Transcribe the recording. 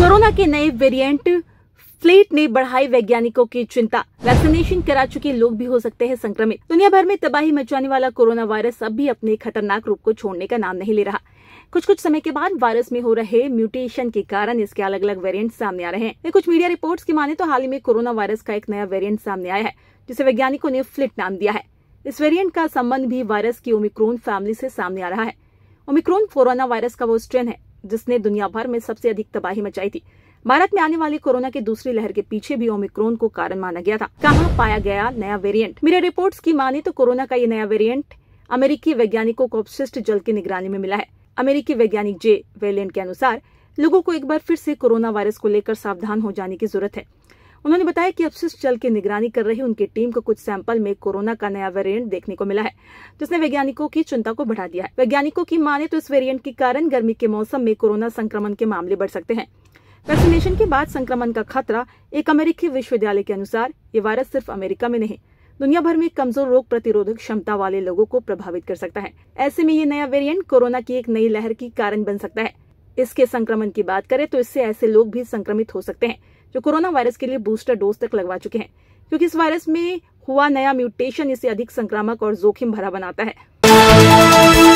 Corona के नए variant fleet ने बढ़ाई वैज्ञानिकों की चिंता। वैक्सीनेशन करा चुके लोग भी हो सकते हैं संक्रमित। दुनिया भर में तबाही मचाने वाला कोरोना वायरस अब भी अपने खतरनाक रूप को छोड़ने का नाम नहीं ले रहा। कुछ समय के बाद वायरस में हो रहे म्यूटेशन के कारण इसके अलग अलग वेरिएंट सामने आ रहे हैं। कुछ मीडिया रिपोर्ट्स की माने तो हाल ही में कोरोना वायरस का एक नया वेरिएंट सामने आया है, जिसे वैज्ञानिकों ने फ्लीट नाम दिया है। इस वेरिएंट का संबंध भी वायरस की ओमिक्रॉन फैमिली से सामने आ रहा है। ओमिक्रॉन कोरोना वायरस का वो स्ट्रेन है जिसने दुनिया भर में सबसे अधिक तबाही मचाई थी। भारत में आने वाली कोरोना की दूसरी लहर के पीछे भी ओमिक्रॉन को कारण माना गया था। कहां पाया गया नया वेरिएंट? मीडिया रिपोर्ट्स की माने तो कोरोना का ये नया वेरिएंट अमेरिकी वैज्ञानिकों को अपशिष्ट जल की निगरानी में मिला है। अमेरिकी वैज्ञानिक जे वेलियन के अनुसार लोगों को एक बार फिर से कोरोना वायरस को लेकर सावधान हो जाने की जरूरत है। उन्होंने बताया कि अपशिष्ट जल की निगरानी कर रही उनकी टीम को कुछ सैंपल में कोरोना का नया वेरिएंट देखने को मिला है, जिसने वैज्ञानिकों की चिंता को बढ़ा दिया है। वैज्ञानिकों की माने तो इस वेरिएंट के कारण गर्मी के मौसम में कोरोना संक्रमण के मामले बढ़ सकते हैं। वैक्सीनेशन के बाद संक्रमण का खतरा। एक अमेरिकी विश्वविद्यालय के अनुसार ये वायरस सिर्फ अमेरिका में नहीं, दुनिया भर में कमजोर रोग प्रतिरोधक क्षमता वाले लोगों को प्रभावित कर सकता है। ऐसे में ये नया वेरिएंट कोरोना की एक नई लहर की कारण बन सकता है। इसके संक्रमण की बात करें तो इससे ऐसे लोग भी संक्रमित हो सकते हैं जो कोरोना वायरस के लिए बूस्टर डोज तक लगवा चुके हैं, क्योंकि इस वायरस में हुआ नया म्यूटेशन इसे अधिक संक्रामक और जोखिम भरा बनाता है।